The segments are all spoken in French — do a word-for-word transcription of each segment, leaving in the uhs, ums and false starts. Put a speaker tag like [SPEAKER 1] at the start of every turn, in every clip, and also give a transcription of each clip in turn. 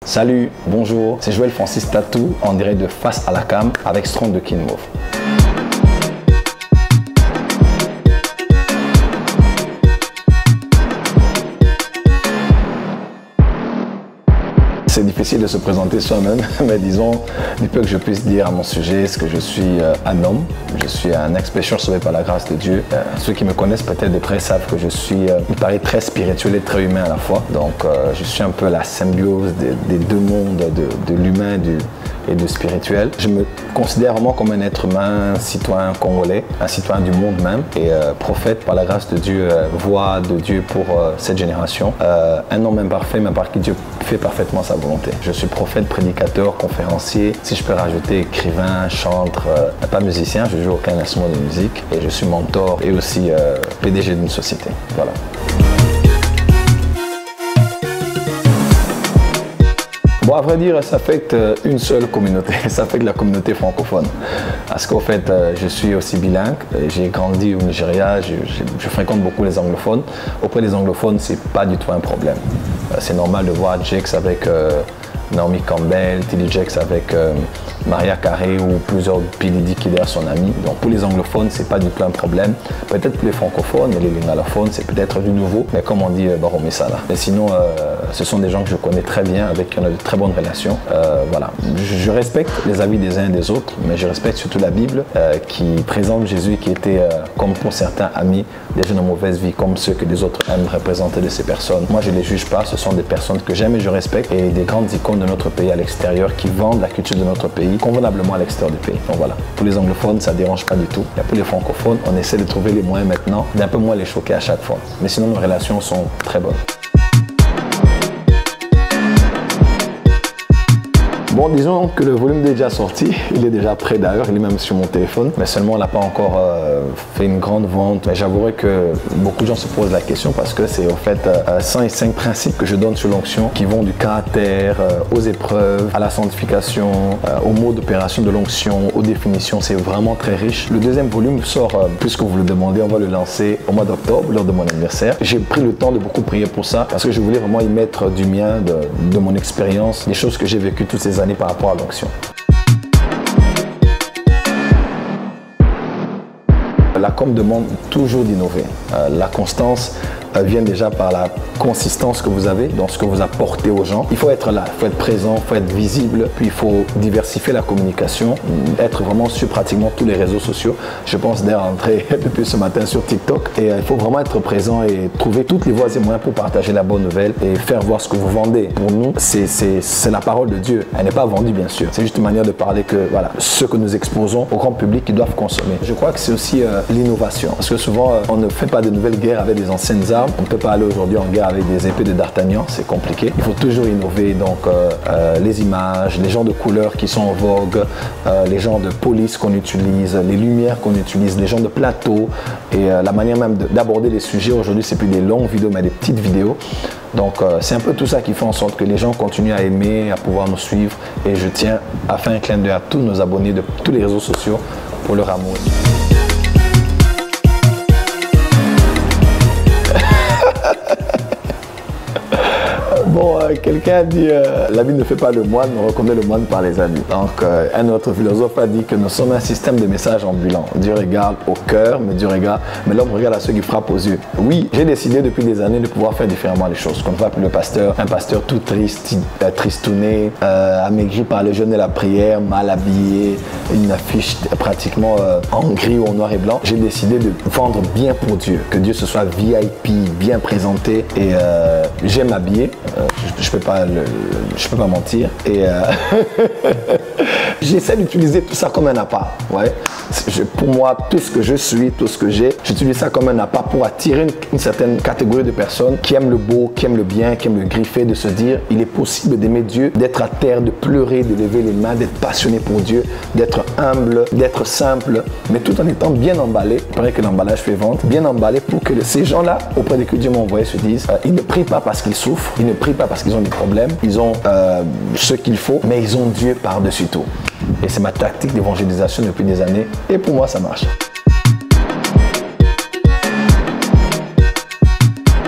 [SPEAKER 1] Salut, bonjour, c'est Joël Francis Tatou en direct de Face à la Cam avec Strong de King Move. C'est difficile de se présenter soi-même, mais disons, du peu que je puisse dire à mon sujet, c'est que je suis euh, un homme, je suis un ex-pécheur sauvé par la grâce de Dieu. Euh, ceux qui me connaissent peut-être de près savent que je suis, euh, il paraît, très spirituel et très humain à la fois. Donc euh, je suis un peu la symbiose des, des deux mondes, de, de l'humain et du spirituel. Je me considère vraiment comme un être humain, un citoyen congolais, un citoyen du monde même, et euh, prophète par la grâce de Dieu, euh, voix de Dieu pour euh, cette génération. Euh, un homme imparfait, mais par qui Dieu fait parfaitement sa volonté. Je suis prophète, prédicateur, conférencier, si je peux rajouter écrivain, chantre, euh, pas musicien, je joue aucun instrument de musique, et je suis mentor et aussi euh, P D G d'une société. Voilà. Bon, à vrai dire, ça affecte une seule communauté, ça affecte la communauté francophone. Parce qu'en fait, je suis aussi bilingue, j'ai grandi au Nigeria, je, je, je fréquente beaucoup les anglophones. Auprès des anglophones, c'est pas du tout un problème. C'est normal de voir Jex avec euh, Naomi Campbell, T D Jex avec euh, Maria Carey ou plusieurs P Diddy qui est derrière son ami. Donc pour les anglophones, c'est pas du tout un problème. Peut-être pour les francophones et les lingalophones, c'est peut-être du nouveau, mais comme on dit, euh, Baromé Sala. Et sinon, euh, ce sont des gens que je connais très bien, avec qui on a de très bonnes relations. Euh, voilà. Je, je respecte les avis des uns et des autres, mais je respecte surtout la Bible euh, qui présente Jésus qui était, euh, comme pour certains amis, des gens de mauvaise vie, comme ceux que les autres aiment représenter de ces personnes. Moi, je ne les juge pas, ce sont des personnes que j'aime et je respecte, et des grandes icônes de notre pays à l'extérieur qui vendent la culture de notre pays convenablement à l'extérieur du pays. Donc voilà, pour les anglophones, ça ne dérange pas du tout. Et pour les francophones, on essaie de trouver les moyens maintenant d'un peu moins les choquer à chaque fois. Mais sinon, nos relations sont très bonnes. Bon, disons que le volume est déjà sorti, il est déjà prêt d'ailleurs, il est même sur mon téléphone, mais seulement on n'a pas encore euh, fait une grande vente. Mais j'avouerai que beaucoup de gens se posent la question parce que c'est en fait euh, cent et cinq principes que je donne sur l'onction qui vont du caractère euh, aux épreuves, à la sanctification, euh, aux mots d'opération de l'onction, aux définitions. C'est vraiment très riche. Le deuxième volume sort, euh, puisque vous le demandez, on va le lancer au mois d'octobre, lors de mon anniversaire. J'ai pris le temps de beaucoup prier pour ça parce que je voulais vraiment y mettre du mien, de, de mon expérience, des choses que j'ai vécues toutes ces années par rapport à l'onction. La com demande toujours d'innover. Euh, la constance euh, vient déjà par la consistance que vous avez dans ce que vous apportez aux gens. Il faut être là, il faut être présent, il faut être visible, puis il faut diversifier la communication, être vraiment sur pratiquement tous les réseaux sociaux. Je pense d'ailleurs entrer depuis ce matin sur TikTok. Et euh, il faut vraiment être présent et trouver toutes les voies et moyens pour partager la bonne nouvelle et faire voir ce que vous vendez. Pour nous, c'est la parole de Dieu. Elle n'est pas vendue, bien sûr. C'est juste une manière de parler que, voilà, ce que nous exposons au grand public, ils doivent consommer. Je crois que c'est aussi euh, l'innovation. Parce que souvent, euh, on ne fait pas de nouvelles guerres avec des anciennes armes. On ne peut pas aller aujourd'hui en guerre avec des épées de D'Artagnan, c'est compliqué. Il faut toujours innover. Donc, euh, euh, les images, les genres de couleurs qui sont en vogue, euh, les genres de police qu'on utilise, les lumières qu'on utilise, les genres de plateaux et euh, la manière même d'aborder les sujets. Aujourd'hui, c'est plus des longues vidéos, mais des petites vidéos. Donc, euh, c'est un peu tout ça qui fait en sorte que les gens continuent à aimer, à pouvoir nous suivre. Et je tiens à faire un clin d'œil à tous nos abonnés de tous les réseaux sociaux pour leur amour. Bon, euh, quelqu'un a dit euh, la vie ne fait pas le moine, on reconnaît le moine par les habits. Donc, euh, un autre philosophe a dit que nous sommes un système de messages ambulants. Dieu regarde au cœur, mais Dieu regarde, mais l'homme regarde à ceux qui frappent aux yeux. Oui, j'ai décidé depuis des années de pouvoir faire différemment les choses. Qu'on ne voit plus le pasteur, un pasteur tout triste, euh, tristouné, euh, amaigri par le jeûne et la prière, mal habillé, une affiche pratiquement euh, en gris ou en noir et blanc. J'ai décidé de vendre bien pour Dieu, que Dieu se soit V I P, bien présenté, et euh, j'aime m'habiller. Euh, je, je peux pas le, je peux pas mentir et euh, j'essaie d'utiliser tout ça comme un appât. Ouais. Je, pour moi, tout ce que je suis, tout ce que j'ai, j'utilise ça comme un appât pour attirer une, une certaine catégorie de personnes qui aiment le beau, qui aiment le bien, qui aiment le griffer, de se dire il est possible d'aimer Dieu, d'être à terre, de pleurer, de lever les mains, d'être passionné pour Dieu, d'être humble, d'être simple, mais tout en étant bien emballé. Il paraît que l'emballage fait vente, bien emballé pour que ces gens-là, auprès desquels Dieu m'a envoyé, se disent euh, ils ne prient pas parce qu'ils souffrent, ils ne prient pas parce qu'ils ont des problèmes, ils ont euh, ce qu'il faut, mais ils ont Dieu par-dessus tout. Et c'est ma tactique d'évangélisation depuis des années. Et pour moi, ça marche. Bon,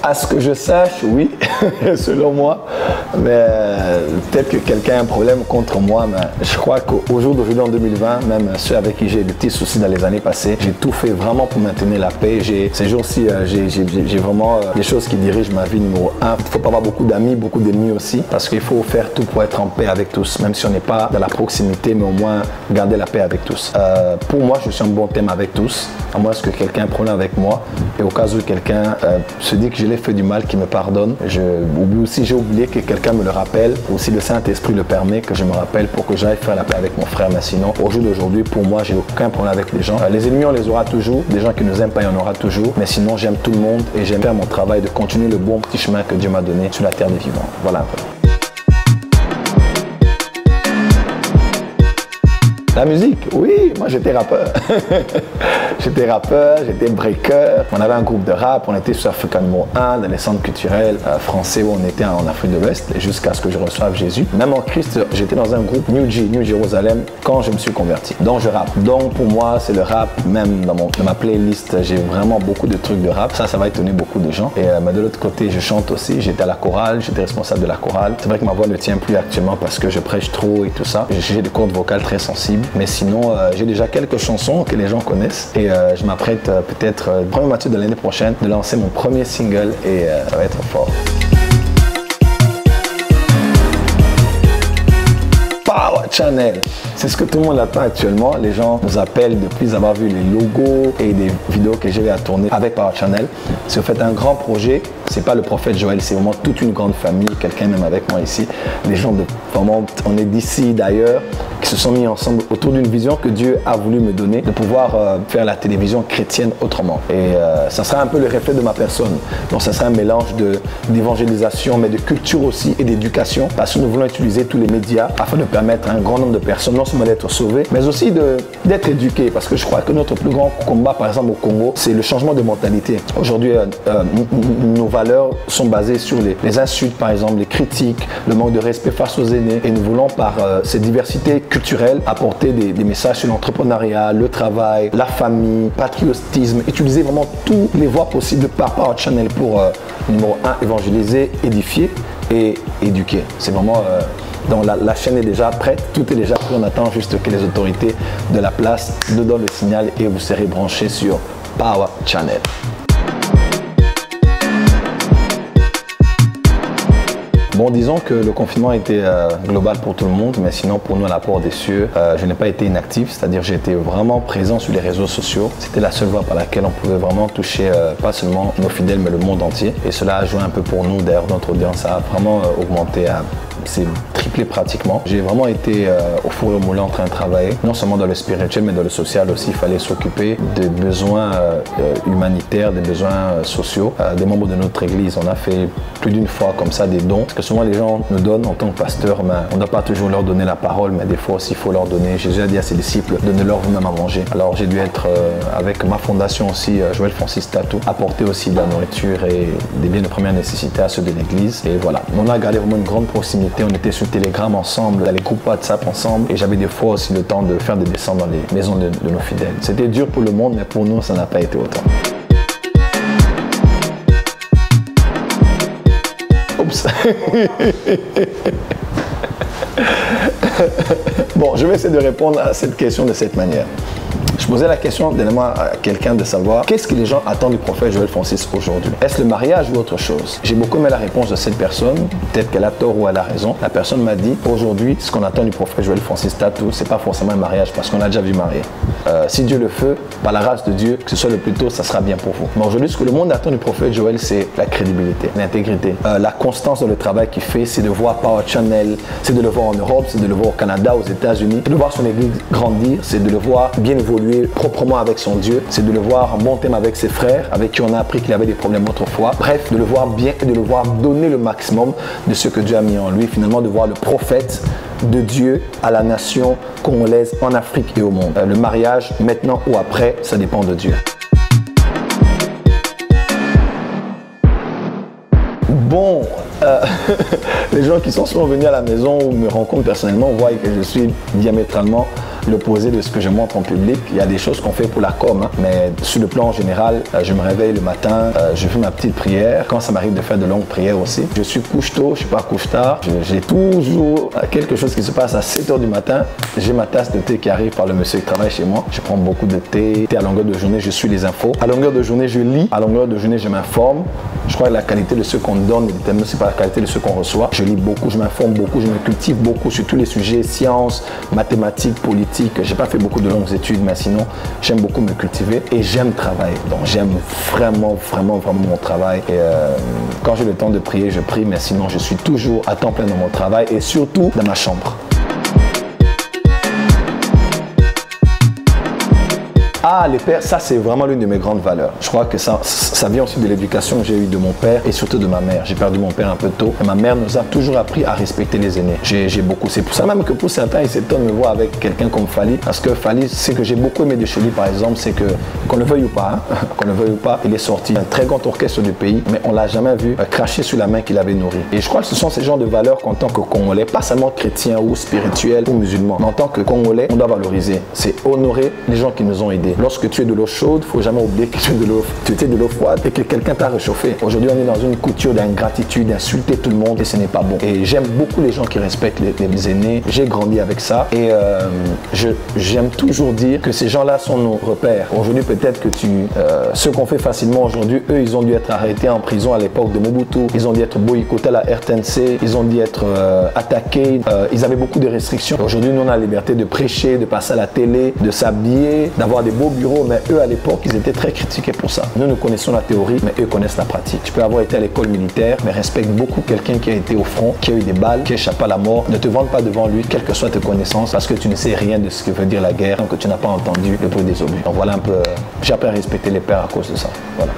[SPEAKER 1] À ce que je sache, oui, selon moi. Mais euh, peut-être que quelqu'un a un problème contre moi. Mais je crois qu'au jour d'aujourd'hui, en deux mille vingt, même ceux avec qui j'ai eu des petits soucis dans les années passées, j'ai tout fait vraiment pour maintenir la paix. Ces jours-ci, euh, j'ai vraiment euh, des choses qui dirigent ma vie. Numéro un, il ne faut pas avoir beaucoup d'amis, beaucoup d'ennemis aussi, parce qu'il faut faire tout pour être en paix avec tous, même si on n'est pas dans la proximité, mais au moins garder la paix avec tous. Euh, pour moi, je suis en bon thème avec tous, à moins que quelqu'un ait un problème avec moi. Et au cas où quelqu'un euh, se dit que je l'ai fait du mal, qu'il me pardonne. Je oublie aussi, j'ai oublié que quelqu'un me le rappelle, ou si le Saint-Esprit le permet, que je me rappelle pour que j'aille faire la paix avec mon frère. Mais sinon, au jour d'aujourd'hui, pour moi, j'ai aucun problème avec les gens. Euh, les ennemis, on les aura toujours. Des gens qui nous aiment pas, il y en aura toujours. Mais sinon, j'aime tout le monde et j'aime faire mon travail de continuer le bon petit chemin que Dieu m'a donné sur la terre des vivants. Voilà un peu. La musique, oui, moi j'étais rappeur. J'étais rappeur, j'étais breaker. On avait un groupe de rap, on était sur Africa numéro un dans les centres culturels euh, français où on était en Afrique de l'Ouest jusqu'à ce que je reçoive Jésus. Même en Christ, j'étais dans un groupe New G, New Jérusalem, quand je me suis converti. Donc je rappe. Donc pour moi, c'est le rap, même dans, mon, dans ma playlist, j'ai vraiment beaucoup de trucs de rap. Ça, ça va étonner beaucoup de gens. Et euh, mais de l'autre côté, je chante aussi. J'étais à la chorale, j'étais responsable de la chorale. C'est vrai que ma voix ne tient plus actuellement parce que je prêche trop et tout ça. J'ai des cordes vocales très sensibles. Mais sinon, euh, j'ai déjà quelques chansons que les gens connaissent et euh, je m'apprête euh, peut-être euh, le premier match de l'année prochaine de lancer mon premier single et euh, ça va être fort. Power Channel, c'est ce que tout le monde attend actuellement. Les gens nous appellent depuis avoir vu les logos et des vidéos que j'ai à tourner avec Power Channel. Si vous faites un grand projet, c'est pas le prophète Joël, c'est vraiment toute une grande famille, quelqu'un même avec moi ici. Les gens de vraiment, on est d'ici d'ailleurs, qui se sont mis ensemble autour d'une vision que Dieu a voulu me donner, de pouvoir euh, faire la télévision chrétienne autrement. Et euh, ça sera un peu le reflet de ma personne. Donc ça sera un mélange d'évangélisation, mais de culture aussi et d'éducation, parce que nous voulons utiliser tous les médias afin de permettre à un grand nombre de personnes non seulement d'être sauvées, mais aussi d'être éduquées. Parce que je crois que notre plus grand combat, par exemple au Congo, c'est le changement de mentalité. Aujourd'hui, euh, euh, nos valeurs sont basées sur les, les insultes, par exemple, les critiques, le manque de respect face aux aînés. Et nous voulons, par euh, cette diversité culturelle, apporter des, des messages sur l'entrepreneuriat, le travail, la famille, patriotisme, utiliser vraiment toutes les voies possibles par Power Channel pour, euh, numéro un, évangéliser, édifier et éduquer. C'est vraiment... Euh, Donc la, la chaîne est déjà prête, tout est déjà prêt, on attend juste que les autorités de la place nous donnent le signal et vous serez branchés sur Power Channel. Bon, disons que le confinement a été euh, global pour tout le monde, mais sinon pour nous à la Porte des Cieux, euh, je n'ai pas été inactif, c'est-à-dire j'ai été vraiment présent sur les réseaux sociaux. C'était la seule voie par laquelle on pouvait vraiment toucher euh, pas seulement nos fidèles, mais le monde entier. Et cela a joué un peu pour nous, d'ailleurs notre audience a vraiment euh, augmenté, à, c'est triplé pratiquement. J'ai vraiment été euh, au four et au moulin en train de travailler, non seulement dans le spirituel, mais dans le social aussi. Il fallait s'occuper des besoins euh, humanitaires, des besoins euh, sociaux euh, des membres de notre église. On a fait plus d'une fois comme ça des dons. Parce que souvent les gens nous donnent en tant que pasteur, mais on ne doit pas toujours leur donner la parole, mais des fois aussi il faut leur donner. Jésus a dit à ses disciples, donnez-leur vous-même à manger. Alors j'ai dû être euh, avec ma fondation aussi, euh, Joël Francis Tatou, apporter aussi de la nourriture et des biens de première nécessité à ceux de l'église. Et voilà, on a gardé vraiment une grande proximité. On était sur Telegram ensemble, dans les groupes WhatsApp ensemble, et j'avais des fois aussi le temps de faire des descentes dans les maisons de, de nos fidèles. C'était dur pour le monde, mais pour nous ça n'a pas été autant. Oups. Bon, je vais essayer de répondre à cette question de cette manière. Je posais la question dernièrement à quelqu'un de savoir qu'est-ce que les gens attendent du prophète Joël Francis aujourd'hui. Est-ce le mariage ou autre chose? J'ai beaucoup aimé la réponse de cette personne. Peut-être qu'elle a tort ou elle a raison. La personne m'a dit aujourd'hui, ce qu'on attend du prophète Joël Francis Tatou, c'est pas forcément un mariage parce qu'on a déjà vu marier. Euh, si Dieu le fait, par la grâce de Dieu, que ce soit le plus tôt, ça sera bien pour vous. Mais aujourd'hui, ce que le monde attend du prophète Joël, c'est la crédibilité, l'intégrité, euh, la constance dans le travail qu'il fait. C'est de voir Power Channel, c'est de le voir en Europe, c'est de le voir au Canada, aux États-Unis, c'est de voir son église grandir, c'est de le voir bien évoluer proprement avec son Dieu, c'est de le voir en bon thème avec ses frères, avec qui on a appris qu'il avait des problèmes autrefois. Bref, de le voir bien et de le voir donner le maximum de ce que Dieu a mis en lui. Finalement, de voir le prophète de Dieu à la nation congolaise, en Afrique et au monde. Euh, le mariage, maintenant ou après, ça dépend de Dieu. Bon, euh, les gens qui sont souvent venus à la maison ou me rencontrent personnellement voient que je suis diamétralement l'opposé de ce que je montre en public. Il y a des choses qu'on fait pour la com, hein, mais sur le plan général, euh, je me réveille le matin, euh, je fais ma petite prière. Quand ça m'arrive de faire de longues prières aussi, je suis couche tôt, je suis pas couche tard. J'ai toujours quelque chose qui se passe à sept heures du matin. J'ai ma tasse de thé qui arrive par le monsieur qui travaille chez moi. Je prends beaucoup de thé. thé à longueur de journée, je suis les infos. À longueur de journée, je lis. À longueur de journée, je m'informe. Je crois que la qualité de ce qu'on donne est déterminée aussi par la qualité de ce qu'on reçoit. Je lis beaucoup, je m'informe beaucoup, je me cultive beaucoup sur tous les sujets, sciences, mathématiques, politiques. J'ai pas fait beaucoup de longues études, mais sinon, j'aime beaucoup me cultiver et j'aime travailler. Donc, j'aime vraiment, vraiment, vraiment mon travail. Et euh, quand j'ai le temps de prier, je prie, mais sinon, je suis toujours à temps plein dans mon travail et surtout dans ma chambre. Ah, les pères, ça c'est vraiment l'une de mes grandes valeurs. Je crois que ça, ça vient aussi de l'éducation que j'ai eue de mon père et surtout de ma mère. J'ai perdu mon père un peu tôt et ma mère nous a toujours appris à respecter les aînés. J'ai beaucoup. C'est pour ça même que pour certains, ils s'étonnent de me voir avec quelqu'un comme Fally. Parce que Fally, ce que j'ai beaucoup aimé de chez lui, par exemple, c'est que, qu'on le veuille ou pas, hein, qu'on le veuille ou pas, il est sorti d'un très grand orchestre du pays, mais on l'a jamais vu euh, cracher sur la main qu'il avait nourrie. Et je crois que ce sont ces genres de valeurs qu'en tant que Congolais, pas seulement chrétiens ou spirituels ou musulmans, mais en tant que Congolais, on doit valoriser. C'est honorer les gens qui nous ont aidés. Lorsque tu es de l'eau chaude, il ne faut jamais oublier que tu es de l'eau, tu étais de l'eau froide et que quelqu'un t'a réchauffé. Aujourd'hui, on est dans une couture d'ingratitude, d'insulter tout le monde et ce n'est pas bon. Et j'aime beaucoup les gens qui respectent les, les aînés. J'ai grandi avec ça et euh, j'aime toujours dire que ces gens-là sont nos repères. Aujourd'hui, peut-être que tu, euh, ceux qu'on fait facilement aujourd'hui, eux, ils ont dû être arrêtés en prison à l'époque de Mobutu. Ils ont dû être boycottés à la R T N C. Ils ont dû être euh, attaqués. Euh, ils avaient beaucoup de restrictions. Aujourd'hui, nous, on a la liberté de prêcher, de passer à la télé, de s'habiller, d'avoir des beaux bureaux. Mais eux, à l'époque, ils étaient très critiqués pour ça. Nous, nous connaissons la théorie, mais eux connaissent la pratique. Tu peux avoir été à l'école militaire, mais respecte beaucoup quelqu'un qui a été au front, qui a eu des balles, qui échappe à la mort. Ne te vante pas devant lui, quelles que soient tes connaissances, parce que tu ne sais rien de ce que veut dire la guerre, que tu n'as pas entendu le bruit des obus. Donc voilà un peu, euh, j'ai appris à respecter les pères à cause de ça. Voilà.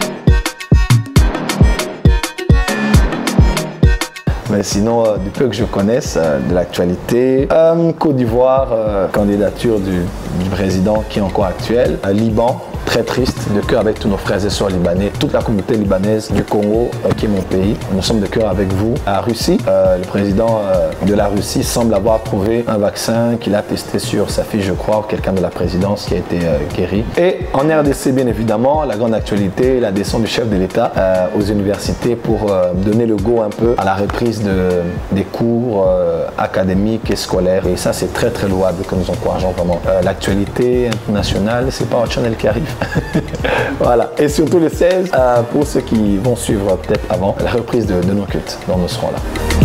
[SPEAKER 1] Mais sinon, euh, du peu que je connaisse euh, de l'actualité, euh, Côte d'Ivoire, euh, candidature du, du président qui est encore actuel, euh, Liban, très triste, de cœur avec tous nos frères et sœurs libanais, toute la communauté libanaise du Congo, euh, qui est mon pays. Nous sommes de cœur avec vous. À Russie, euh, le président euh, de la Russie semble avoir trouvé un vaccin qu'il a testé sur sa fille, je crois, ou quelqu'un de la présidence qui a été euh, guéri. Et en R D C, bien évidemment, la grande actualité, la descente du chef de l'État euh, aux universités pour euh, donner le go un peu à la reprise de, des cours euh, académiques et scolaires. Et ça, c'est très très louable que nous encourageons vraiment. Euh, L'actualité internationale, c'est pas un channel qui arrive. Voilà. Et surtout le seize, euh, pour ceux qui vont suivre peut-être avant, la reprise de, de nos cultes, dont nous serons là.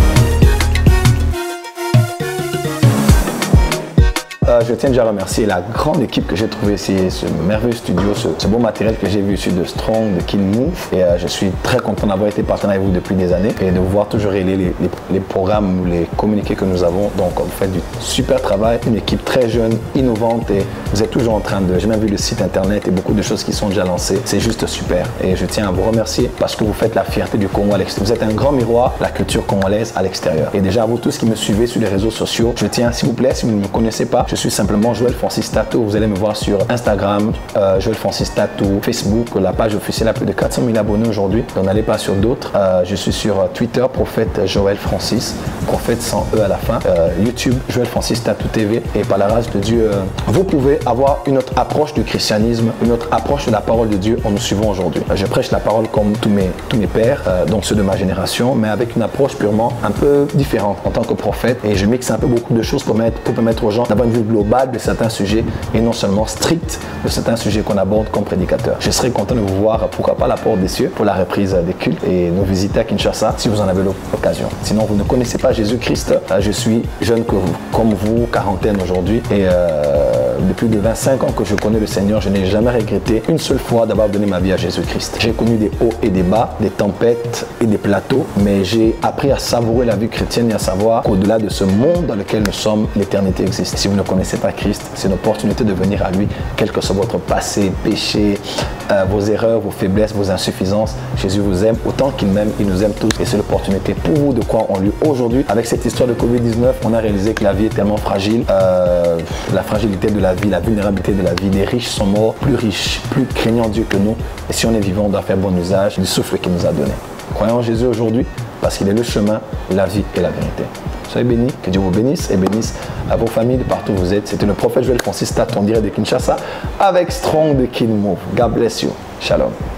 [SPEAKER 1] Euh, je tiens déjà à remercier la grande équipe que j'ai trouvée ici, ce merveilleux studio, ce, ce beau matériel que j'ai vu ici de Strong, de Kin Move. Et euh, je suis très content d'avoir été partenaire avec vous depuis des années et de vous voir toujours relayer les, les, les programmes ou les communiqués que nous avons. Donc vous faites du super travail, une équipe très jeune, innovante et vous êtes toujours en train de... J'ai même vu le site internet et beaucoup de choses qui sont déjà lancées. C'est juste super et je tiens à vous remercier parce que vous faites la fierté du Congo à l'extérieur. Vous êtes un grand miroir de la culture congolaise à l'extérieur. Et déjà à vous tous qui me suivez sur les réseaux sociaux, je tiens, s'il vous plaît, si vous ne me connaissez pas, je suis simplement Joël Francis Tatou. Vous allez me voir sur Instagram, euh, Joël Francis Tatou, Facebook, la page officielle a plus de quatre cent mille abonnés aujourd'hui. Donc n'allez pas sur d'autres. Euh, je suis sur Twitter, Prophète Joël Francis, Prophète sans E à la fin. Euh, YouTube, Joël Francis Tatou T V. Et par la grâce de Dieu, euh, vous pouvez avoir une autre approche du christianisme, une autre approche de la parole de Dieu en nous suivant aujourd'hui. Je prêche la parole comme tous mes, tous mes pères, euh, donc ceux de ma génération, mais avec une approche purement un peu différente en tant que prophète. Et je mixe un peu beaucoup de choses pour permettre, pour permettre aux gens d'avoir une vue globale de certains sujets et non seulement strict de certains sujets qu'on aborde comme prédicateur. Je serais content de vous voir, pourquoi pas, la porte des cieux pour la reprise des cultes et nous visiter à Kinshasa si vous en avez l'occasion. Sinon, vous ne connaissez pas Jésus-Christ, je suis jeune que vous, comme vous, quarantaine aujourd'hui et euh, depuis de vingt-cinq ans que je connais le Seigneur, je n'ai jamais regretté une seule fois d'avoir donné ma vie à Jésus-Christ. J'ai connu des hauts et des bas, des tempêtes et des plateaux, mais j'ai appris à savourer la vie chrétienne et à savoir qu'au-delà de ce monde dans lequel nous sommes, l'éternité existe. Si vous ne connaissez pas Christ, c'est une opportunité de venir à lui, quel que soit votre passé, péché, euh, vos erreurs, vos faiblesses, vos insuffisances. Jésus vous aime autant qu'il m'aime, il nous aime tous et c'est l'opportunité pour vous de croire en lui. Aujourd'hui, avec cette histoire de covid dix-neuf, on a réalisé que la vie est tellement fragile, euh, la fragilité de la vie, la vulnérabilité de la vie. Les riches sont morts, plus riches, plus craignant Dieu que nous. Et si on est vivant, on doit faire bon usage du souffle qu'il nous a donné. Croyons en Jésus aujourd'hui, parce qu'il est le chemin, la vie et la vérité. Soyez bénis, que Dieu vous bénisse et bénisse à vos familles de partout où vous êtes. C'était le prophète Joël Francis Tat, on dirait de Kinshasa, avec Strong de King Move. God bless you. Shalom.